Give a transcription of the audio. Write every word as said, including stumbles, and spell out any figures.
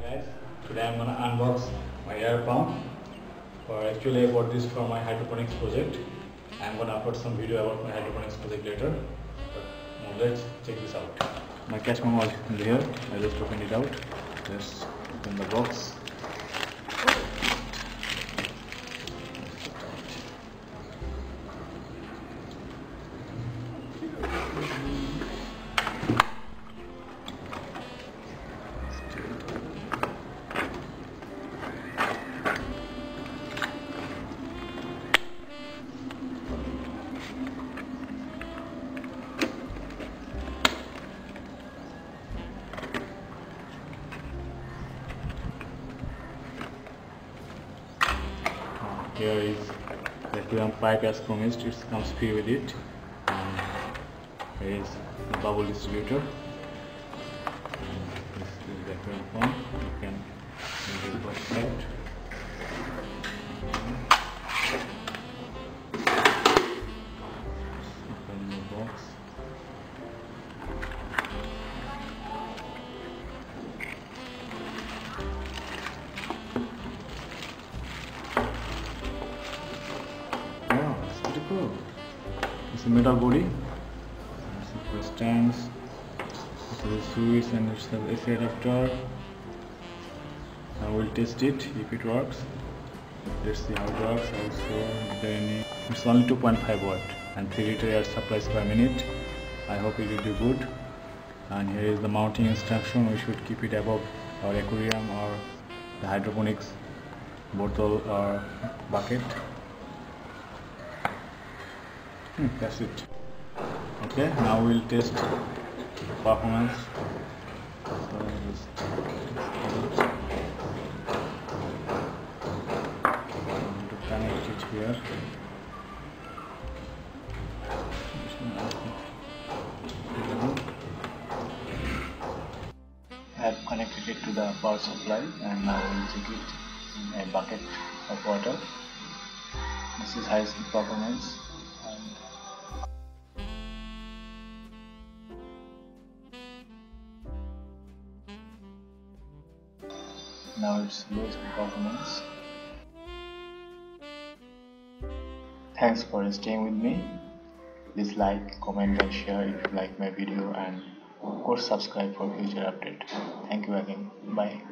Guys, today I'm gonna unbox my air pump. Or actually I bought this for my hydroponics project. I'm gonna upload some video about my hydroponics project later. But now let's check this out. My cash memo was here. I just opened it out. Let's open the box. Here is the aquarium pipe as promised. It comes free with it. And here is the bubble distributor. And this is the aquarium pump. You can use it both sides. Open the box. It's a metal body. It's a stands. It's a switch and it's a A C adapter. I will test it if it works. Let's see how it works. Also, is there any? It's only two point five watt and three liter air supplies per minute. I hope it will do good. And here is the mounting instruction. We should keep it above our aquarium or the hydroponics bottle or bucket. Hmm, that's it. Okay, now we'll test performance. So just I'm going to connect it here. I have connected it to the power supply and now we'll check it in a bucket of water. This is high speed performance. Now it's low speed performance. Thanks for staying with me. Please like, comment and share if you like my video, and of course subscribe for future update. Thank you again. Bye.